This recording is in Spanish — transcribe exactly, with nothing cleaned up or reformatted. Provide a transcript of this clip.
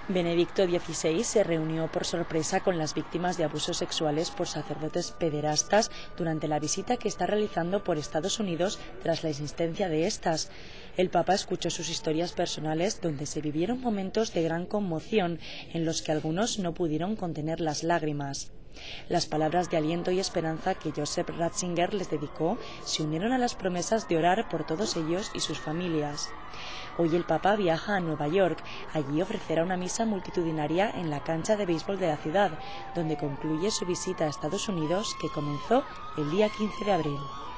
Benedicto dieciséis se reunió por sorpresa con las víctimas de abusos sexuales por sacerdotes pederastas durante la visita que está realizando por Estados Unidos tras la insistencia de estas. El Papa escuchó sus historias personales, donde se vivieron momentos de gran conmoción en los que algunos no pudieron contener las lágrimas. Las palabras de aliento y esperanza que Joseph Ratzinger les dedicó se unieron a las promesas de orar por todos ellos y sus familias. Hoy el Papa viaja a Nueva York. Allí ofrecerá una misa multitudinaria en la cancha de béisbol de la ciudad, donde concluye su visita a Estados Unidos, que comenzó el día quince de abril.